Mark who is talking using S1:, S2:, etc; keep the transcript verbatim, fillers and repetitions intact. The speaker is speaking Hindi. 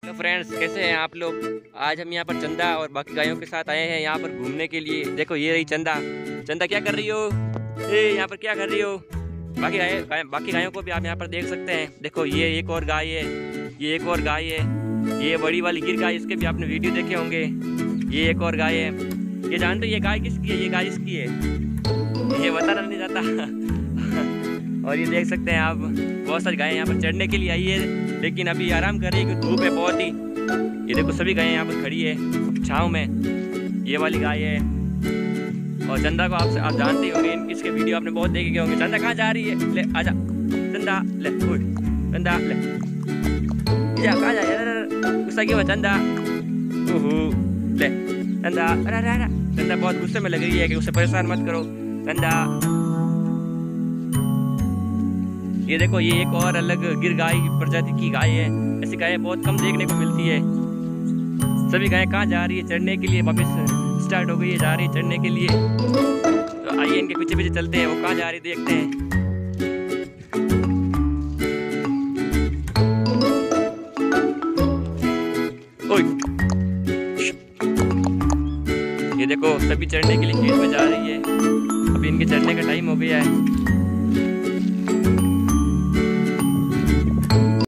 S1: हेलो फ्रेंड्स, कैसे हैं आप लोग। आज हम यहाँ पर चंदा और बाकी गायों के साथ आए हैं यहाँ पर घूमने के लिए। देखो ये रही चंदा। चंदा क्या कर रही हो? ए यहाँ पर क्या कर रही हो? बाकी गाय, गाय बाकी गायों को भी आप यहाँ पर देख सकते हैं। देखो ये एक और गाय है, ये एक और गाय है, ये बड़ी वाली गिर गाय, इसके भी आपने वीडियो देखे होंगे। ये एक और गाय है। ये जानते हो ये गाय किसकी है? ये गाय इसकी है, ये बताना नहीं जाता। और ये देख सकते हैं आप, बहुत सारी गायें यहाँ पर चढ़ने के लिए आई है, लेकिन अभी आराम कर रही है क्योंकि धूप है बहुत ही। ये देखो सभी गायें यहाँ पर खड़ी है छाँव में। ये वाली गाय है। और चंदा को आप आप जानते ही होंगे, इसके वीडियो आपने बहुत देखे होंगे। चंदा कहाँ जा रही है? ले आजा चंदा, ले चंदा ले जा, कहाँ जा? गुस्सा क्यों है चंदा? ओहो ले चंदा, अरे अरे अरे चंदा बहुत गुस्से में लग रही है कि उसे परेशान मत करो चंदा। ये देखो ये एक और अलग गिर गाय प्रजाति की गाय है। ऐसी गायें बहुत कम देखने को मिलती है। सभी गायें कहाँ जा रही है? चढ़ने के लिए। वापस स्टार्ट हो गई है, जा रही है चढ़ने के लिए। तो आइए इनके पीछे पीछे चलते हैं, वो कहाँ जा रही है देखते हैं। ओए ये देखो सभी चढ़ने के लिए खेत में जा रही है। अभी इनके चढ़ने का टाइम हो गया है।